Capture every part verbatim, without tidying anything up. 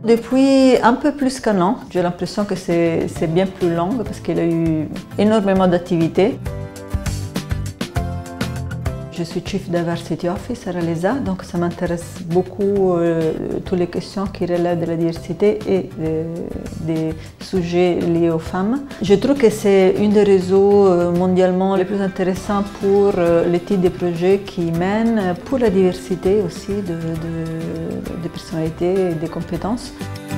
Depuis un peu plus qu'un an, j'ai l'impression que c'est bien plus long parce qu'il y a eu énormément d'activités. Je suis Chief Diversity Office à RALESA, donc ça m'intéresse beaucoup euh, toutes les questions qui relèvent de la diversité et euh, des sujets liés aux femmes. Je trouve que c'est un des réseaux euh, mondialement les plus intéressants pour euh, les types de projets qui mènent, pour la diversité aussi de, de, de personnalités et des compétences.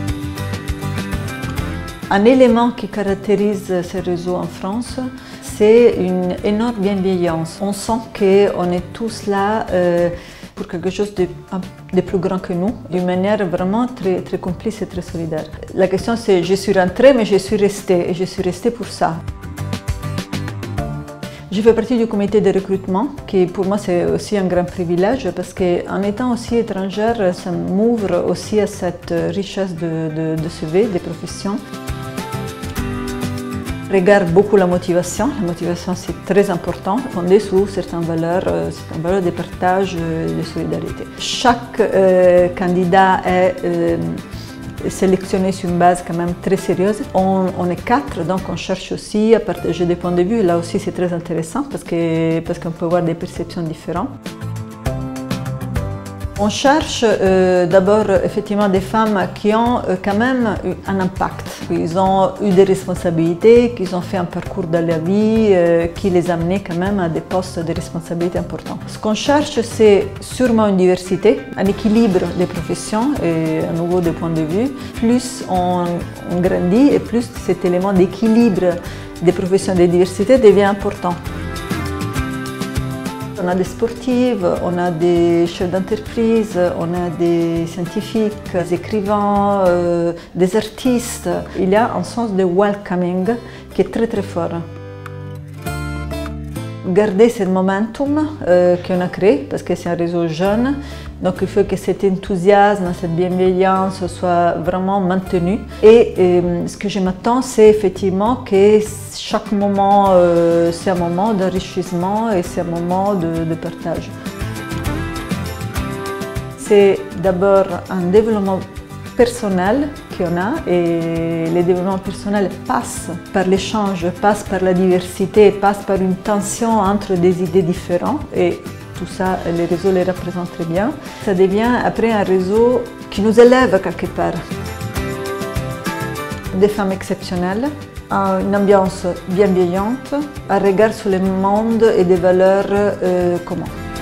Un élément qui caractérise ce réseau en France, c'est une énorme bienveillance. On sent qu'on est tous là euh, pour quelque chose de, de plus grand que nous, d'une manière vraiment très, très complice et très solidaire. La question c'est, je suis rentrée mais je suis restée et je suis restée pour ça. Je fais partie du comité de recrutement, qui pour moi c'est aussi un grand privilège parce qu'en étant aussi étrangère, ça m'ouvre aussi à cette richesse de, de, de C V, des professions. Je regarde beaucoup la motivation. La motivation, c'est très important, fondée sur certaines valeurs, certaines valeurs de partage et de solidarité. Chaque euh, candidat est euh, sélectionné sur une base quand même très sérieuse. On, on est quatre, donc on cherche aussi à partager des points de vue. Là aussi, c'est très intéressant parce que, parce qu'on peut avoir des perceptions différentes. On cherche euh, d'abord effectivement des femmes qui ont euh, quand même eu un impact, qui ont eu des responsabilités, qui ont fait un parcours dans la vie euh, qui les a amenés quand même à des postes de responsabilité importants. Ce qu'on cherche, c'est sûrement une diversité, un équilibre des professions et à nouveau des points de vue. Plus on, on grandit et plus cet élément d'équilibre des professions et de diversité devient important. On a des sportives, on a des chefs d'entreprise, on a des scientifiques, des écrivains, euh, des artistes. Il y a un sens de welcoming qui est très très fort. Garder ce momentum euh, qu'on a créé, parce que c'est un réseau jeune, donc il faut que cet enthousiasme, cette bienveillance soit vraiment maintenu. Et euh, ce que je m'attends, c'est effectivement que chaque moment, euh, c'est un moment d'enrichissement et c'est un moment de, de partage. C'est d'abord un développement personnel qu'on a et le développement personnel passe par l'échange, passe par la diversité, passe par une tension entre des idées différentes et tout ça, les réseaux les représentent très bien. Ça devient après un réseau qui nous élève quelque part. Des femmes exceptionnelles, une ambiance bienveillante, un regard sur le monde et des valeurs euh, communes.